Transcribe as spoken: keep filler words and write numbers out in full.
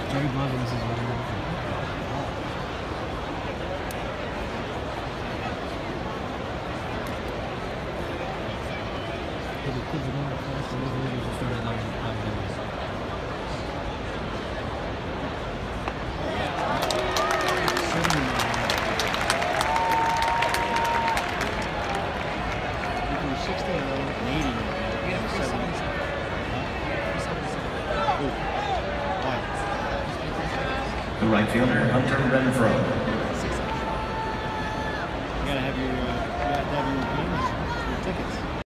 Joey Bogans is what I'm looking for. The kids are going to class, and those movies are started on on videos. sixty and eighty. We have three seventy-seven. The right fielder, Hunter Renfroe. You gotta have your, uh, you have to have your games, your tickets.